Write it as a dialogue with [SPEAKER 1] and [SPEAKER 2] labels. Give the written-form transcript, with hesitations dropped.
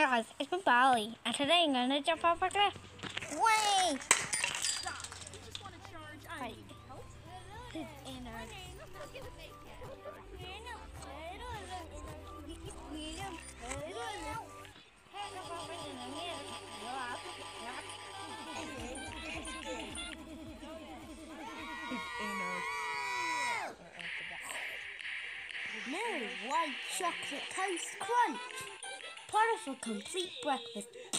[SPEAKER 1] Hey guys, it's me Bali, and today I'm gonna jump off a cliff. Way! Hi. His inner.
[SPEAKER 2] No, white chocolate toast crunch. Part of a complete breakfast